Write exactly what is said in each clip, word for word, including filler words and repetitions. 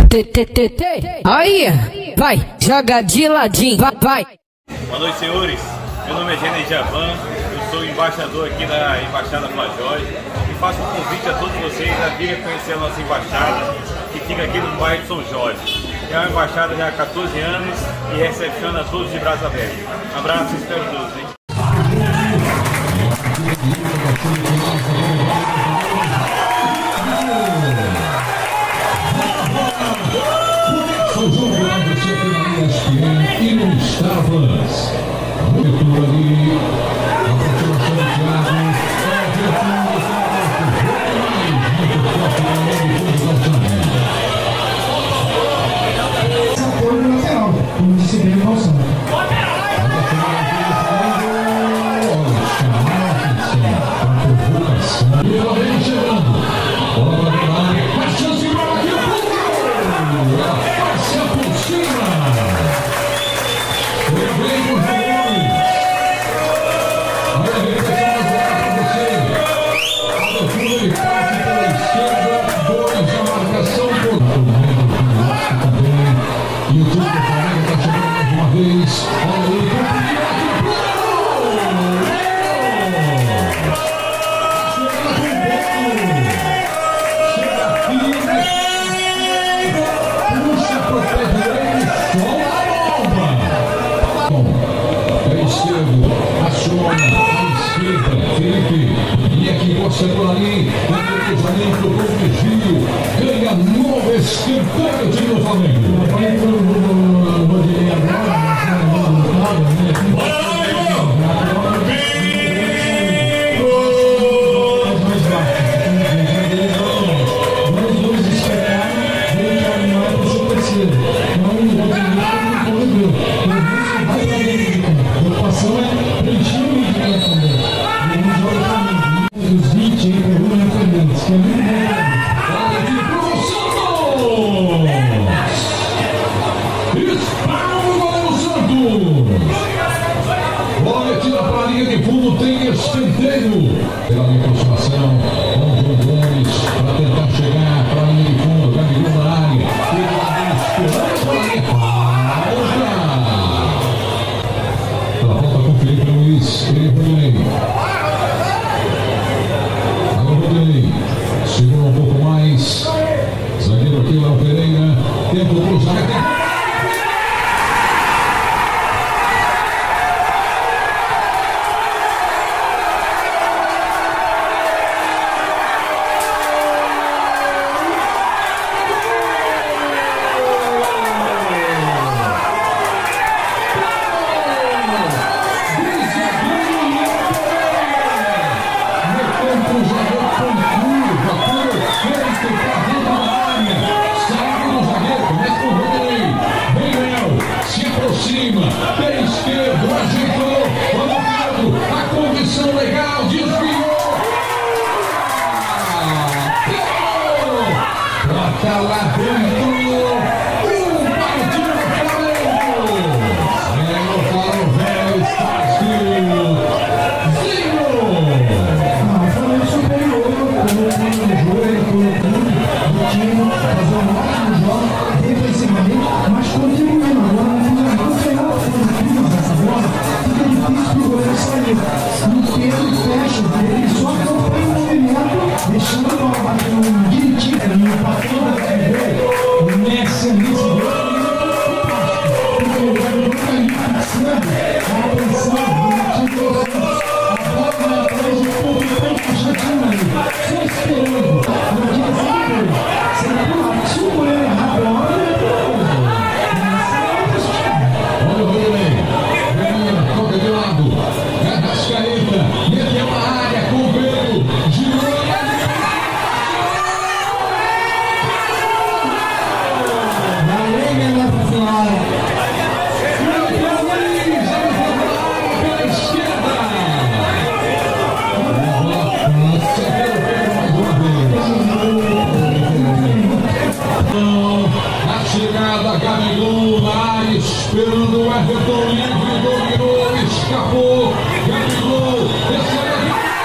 Tê, tê, tê, tê. Aí, vai, joga de ladinho, vai, vai. Boa noite, senhores. Meu nome é Gênesis Javan, eu sou embaixador aqui da Embaixada Pajós e faço um convite a todos vocês a virem conhecer a nossa embaixada, que fica aqui no bairro de São Jorge. É uma embaixada já há quatorze anos e recepciona todos de braços abertos. Um abraço, espero todos, hein? São João Vilar, você aqui na E S P N e no Star Plus. A abertura ali, a continuação do Thiago, é a abertura do muito forte na mão de todos os lançamentos. Esse apoio lateral, como disse bem o Valsão. E ela vem chegando. Bola na área, faz chance de bola aqui no fundo. Ela passa por cima. Foi bem com os jogadores. Olha a repetição para você. A abertura e parte pela esquerda. Dois, a marcação por todo mundo também. E o time do Flamengo está chegando mais uma vez. Olha aí, Felipe, e aqui você por ali, o cruzamento do desvio, ganha novo escanteio de novo Flamengo. Vai para o Rodinei agora, mas não é tem escanteio pela minha aproximação com o João Gomes para tentar chegar para a linha de fundo, Gabigol na área, pela volta com o Felipe Luiz, Felipe Rodinei, agora Rodinei, segura um pouco mais, zagueiro aqui, Léo Pereira, tenta o cruzamento. Pé esquerdo, ajeitou, colocado, a condição legal, desviou. Bota lá dentro, um para o time do Flamengo. Zero para o velho, está escrito. Zero. Não, o Flamengo superior, como o time do jogo, ele colocou o time, fazer um ótimo jogo, defensivamente, mas contribuindo agora no final. Essa bola fica difícil para o goleiro sair. E o Pedro fecha, ele só acompanha o movimento, deixando a bola bater no direitinho, no papel da F B. O Messi ali se deu porque o jogador está ali fixando a atenção do time. A bola vai atrás de pouco tempo, já tinha ali, só esperando. Na direção do goleiro. Será que se o goleiro errar a bola, ele é Olha o Rodinei, Renan, toca de lado, Arrascaeta, meteu a área com o Pedro, girou e valeu, galera, final. pela esquerda. Nossa, pelo Pedro mais uma vez. A chegada, Gabigol na área, esperando o Everton livre, dominou, escapou, Gabigol, recebe a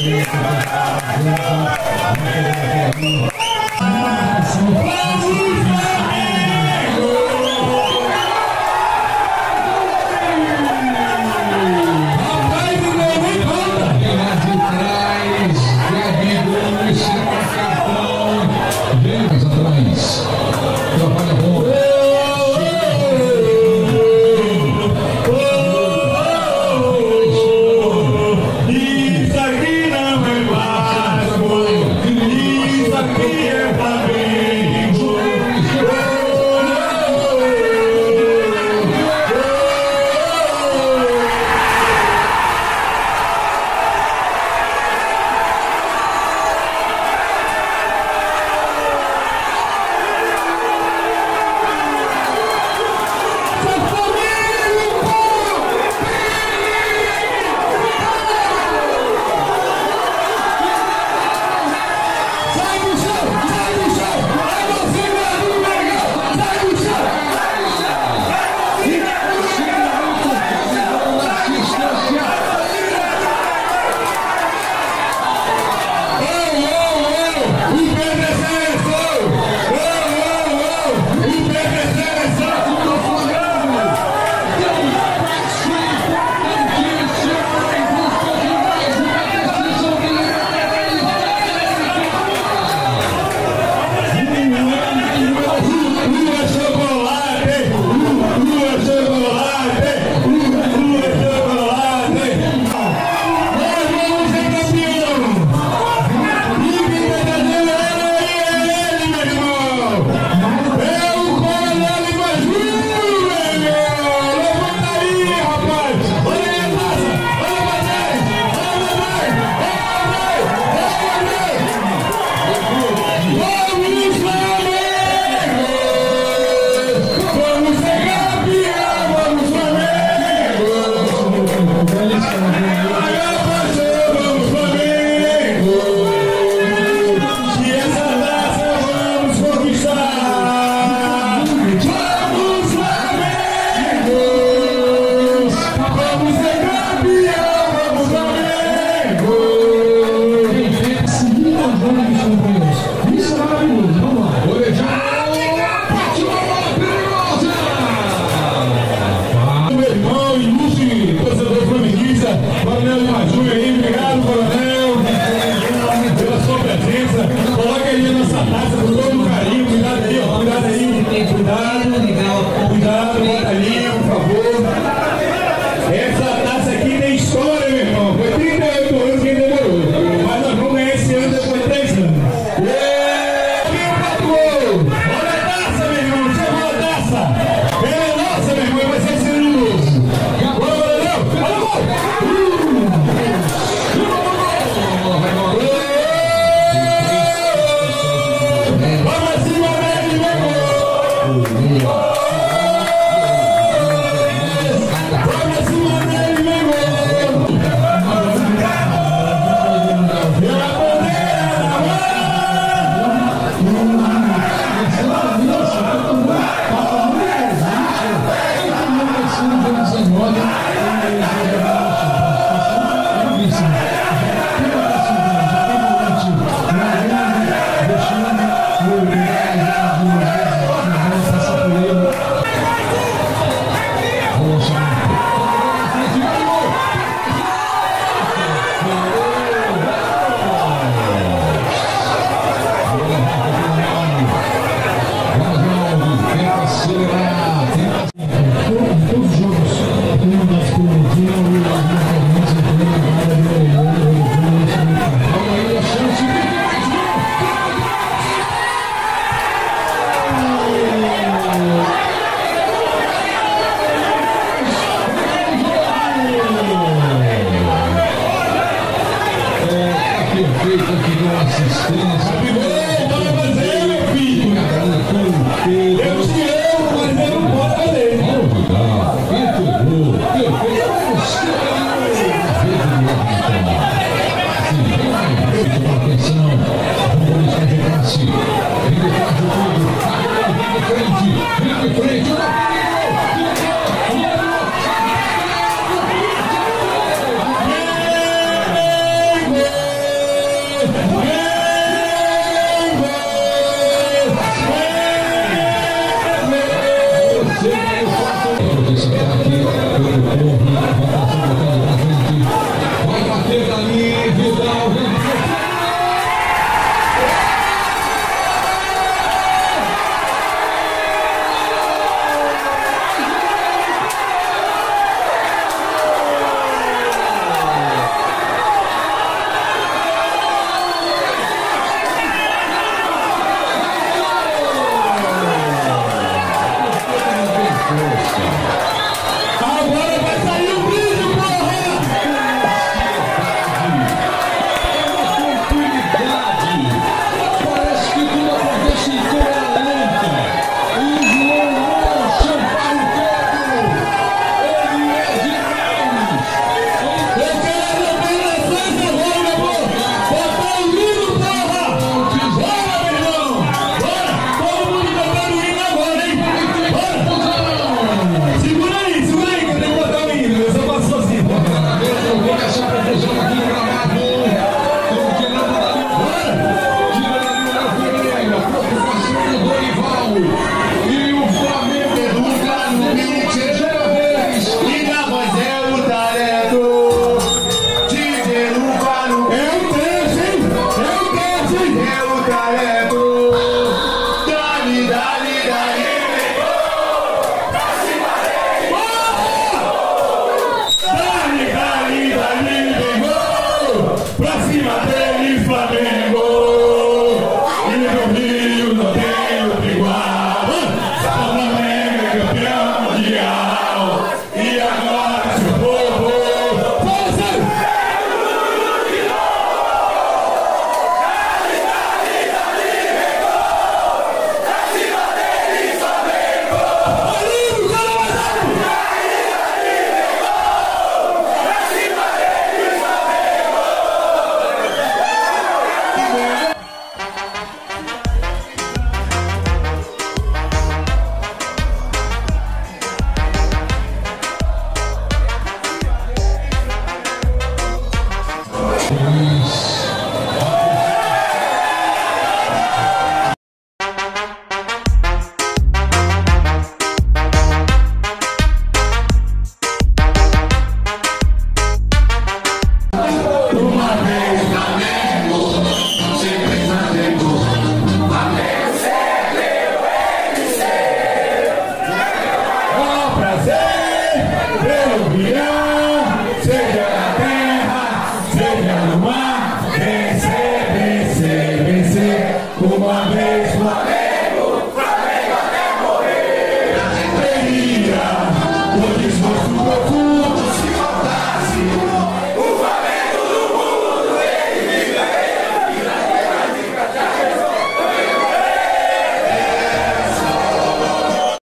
Atenção, vamos fazer classe.